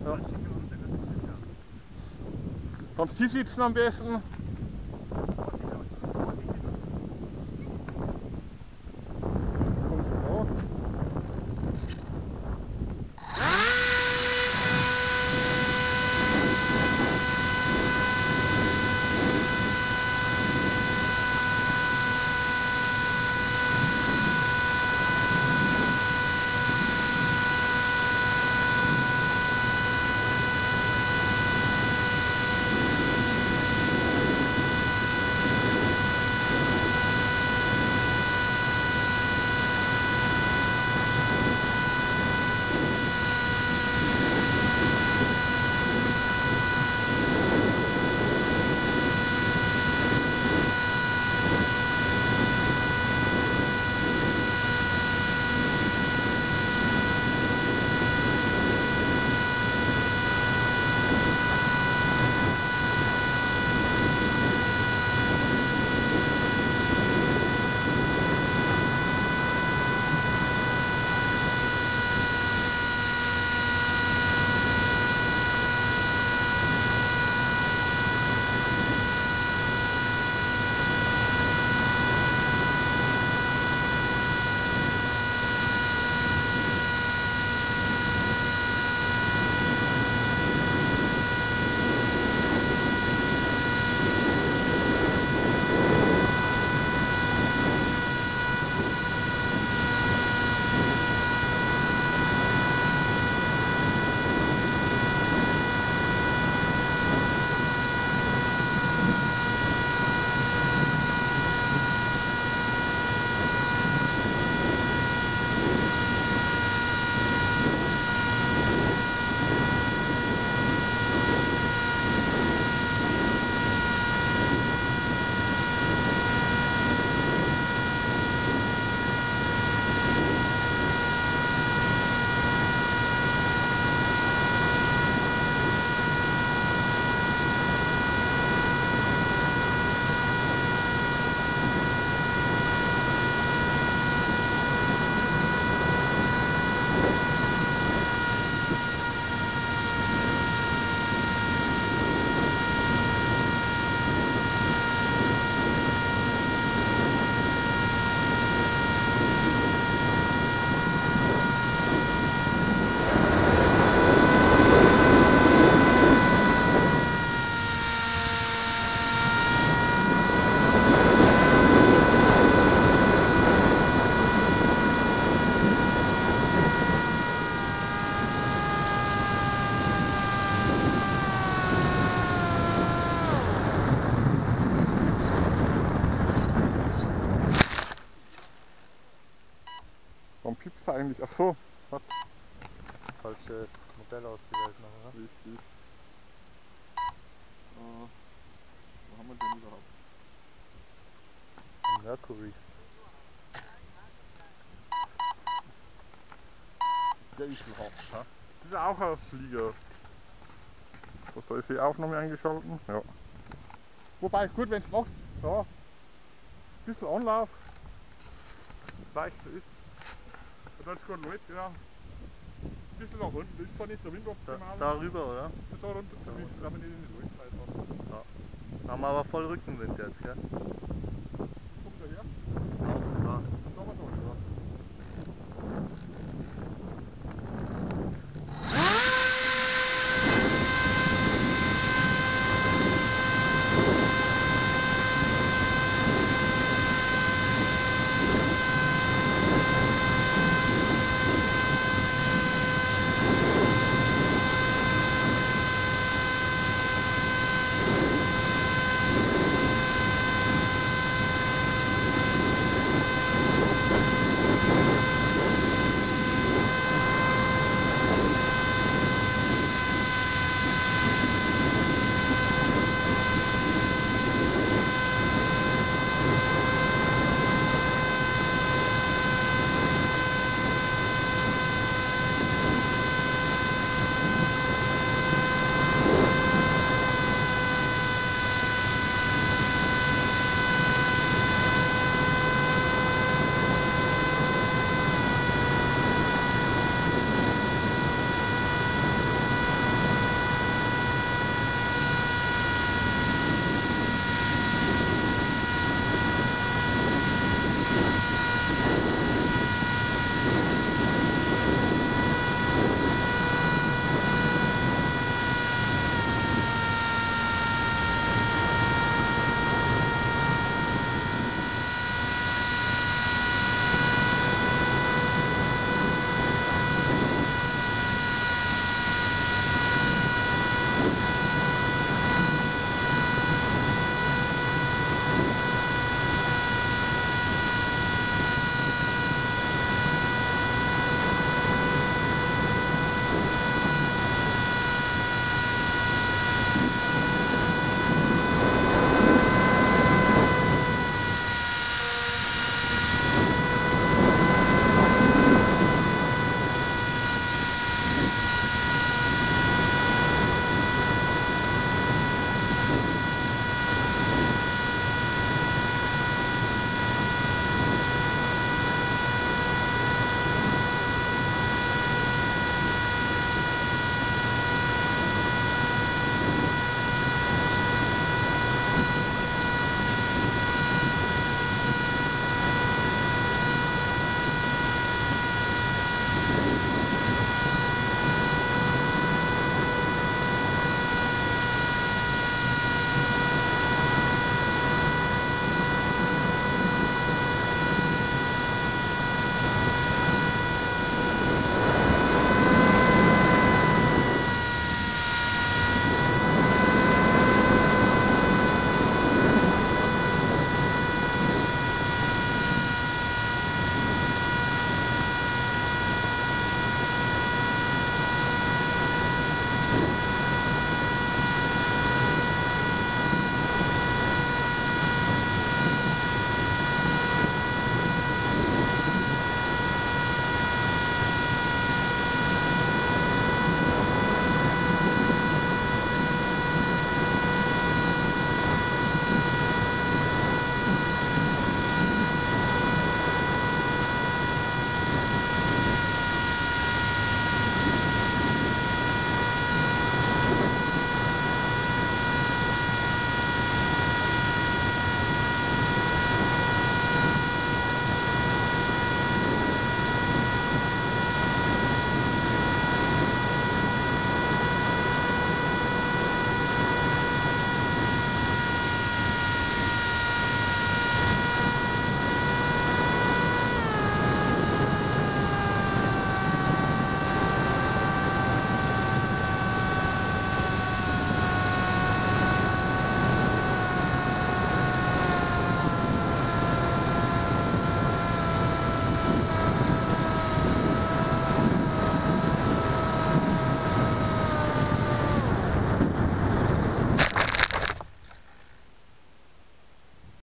Ja. Kannst du sitzen am besten? Warum piepst du eigentlich? Ach so, was? Falsches Modell ausgewählt noch, oder? Richtig. Wo haben wir den überhaupt? Ein Mercury. Der ist überhaupt, ja. Das ist auch ein Flieger. Was, da ist die Aufnahme eingeschalten? Ja. Wobei, gut, wenn du machst, ja, ein bisschen Anlauf, leichter ist. Da ist gerade Leute, ja. Ein bisschen nach unten, das ist zwar nicht der Wind optimal. Darüber, oder? Da runter, da müssen wir nicht in die Waldbreite haben. Ja. Haben wir aber voll Rückenwind jetzt, gell?